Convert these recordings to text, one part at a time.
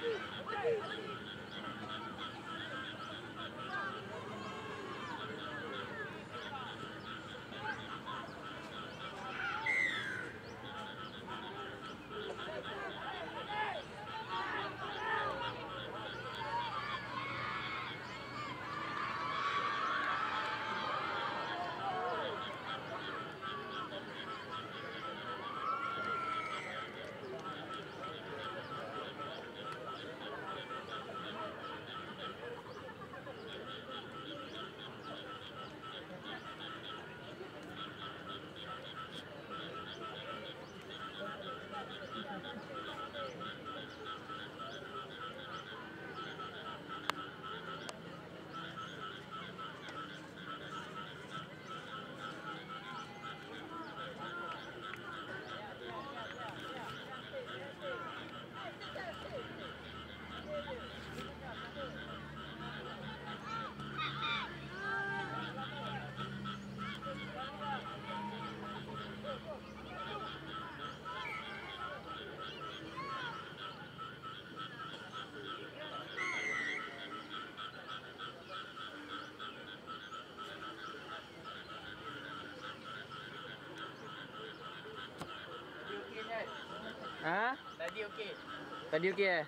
Ha? Tadi okey. Tadi okey eh?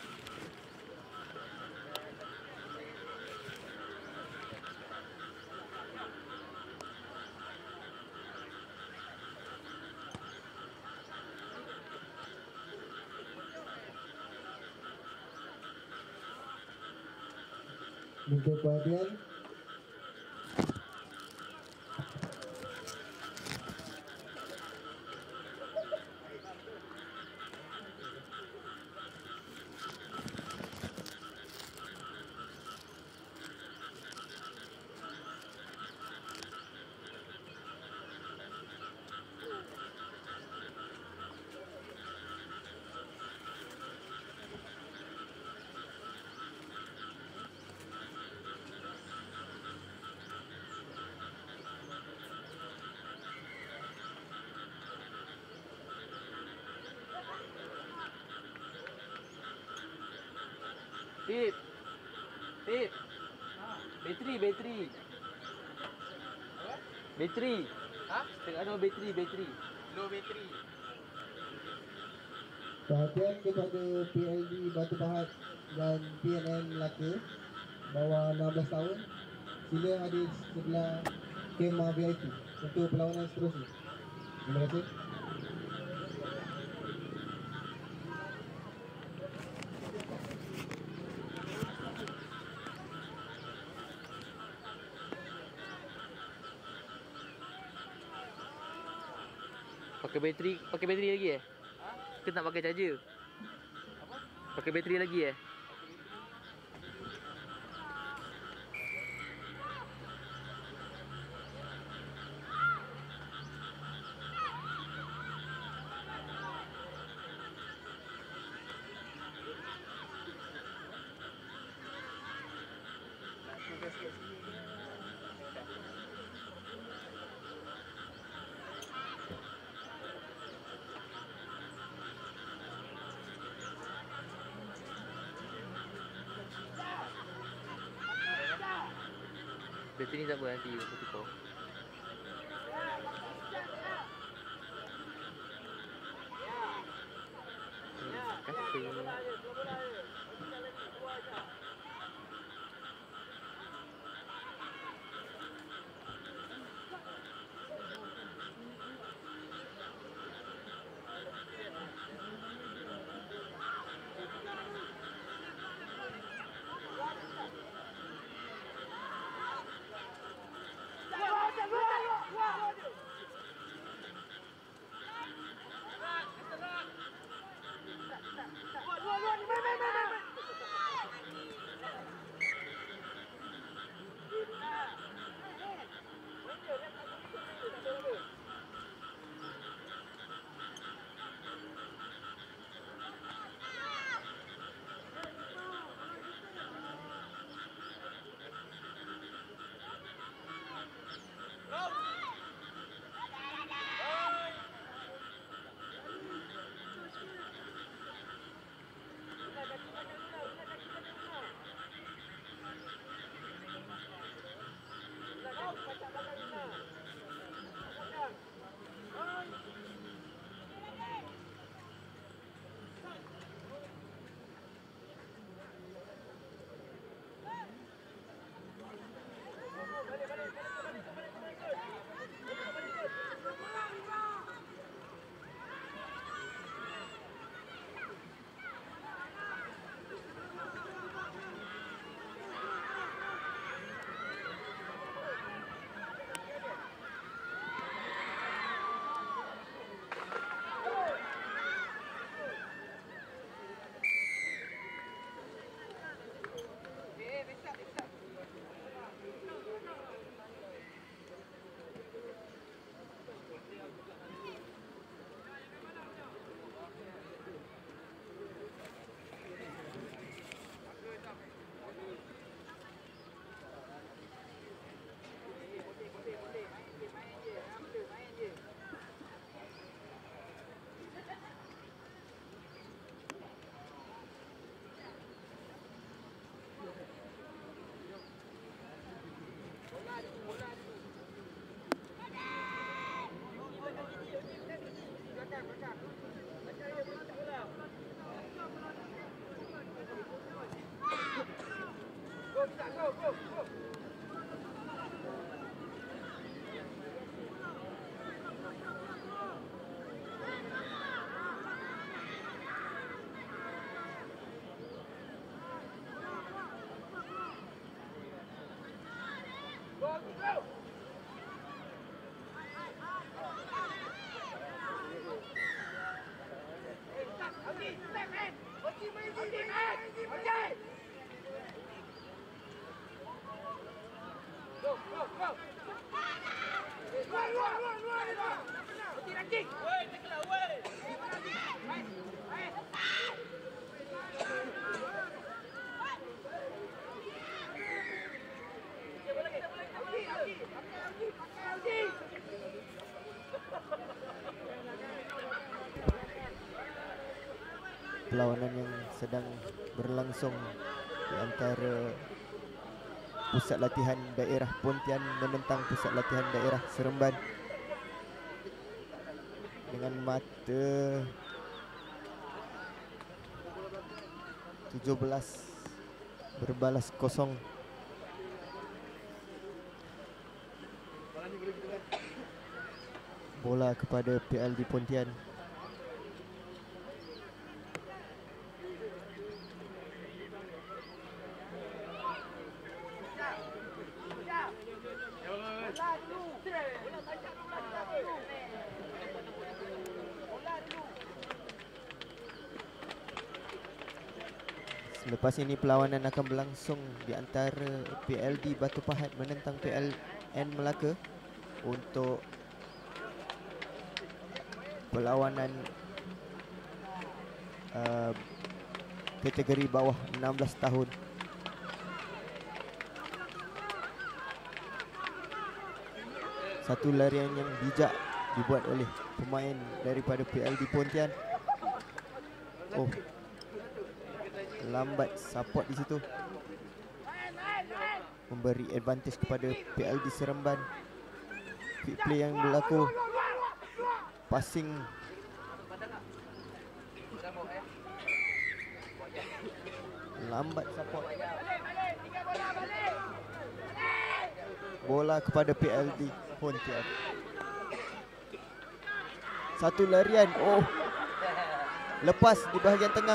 Minta perhatian. Tip. Tip. Bateri, bateri. Apa? Bateri. Ha? Tengok ada bateri. Low battery. Perhatian kepada PLD Batu Pahat dan PNM Melaka bawah 16 tahun, sila hadir sebelah kemah VIP untuk perlawanan seterusnya. Terima kasih. Pakai bateri lagi eh? Ha? Ke nak pakai charger? Apa? Pakai bateri lagi eh? Nak tugas kat sini dia. Bateri ni tak apa nanti aku tukar. Terima kasih. Perlawanan yang sedang berlangsung di antara Pusat Latihan Daerah Pontian menentang Pusat Latihan Daerah Seremban. Dengan mata 17 berbalas kosong. Bola kepada PLD Pontian. Selepas ini perlawanan akan berlangsung di antara PLD Batu Pahat menentang PLN Melaka untuk perlawanan kategori bawah 16 tahun. Satu larian yang bijak dibuat oleh pemain daripada PLD Pontian. Oh, lambat support di situ, memberi advantage kepada PLD Seremban. Quick play yang berlaku, passing lambat support. Bola kepada PLD Pontian. Satu larian, oh, lepas di bahagian tengah.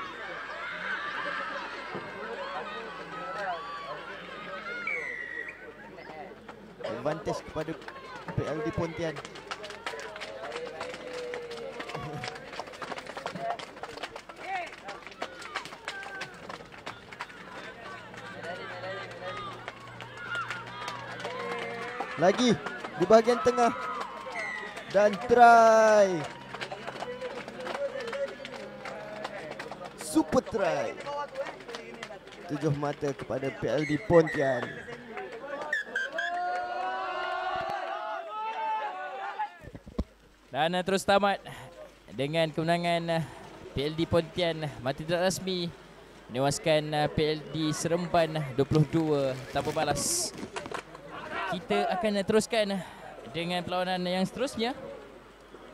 Advantage kepada PLD Pontian. Lagi di bahagian tengah dan try. Super try. 7 mata kepada PLD Pontian. Dan terus tamat dengan kemenangan PLD Pontian mata tidak rasmi menewaskan PLD Seremban 22 tanpa balas. Kita akan teruskan dengan perlawanan yang seterusnya.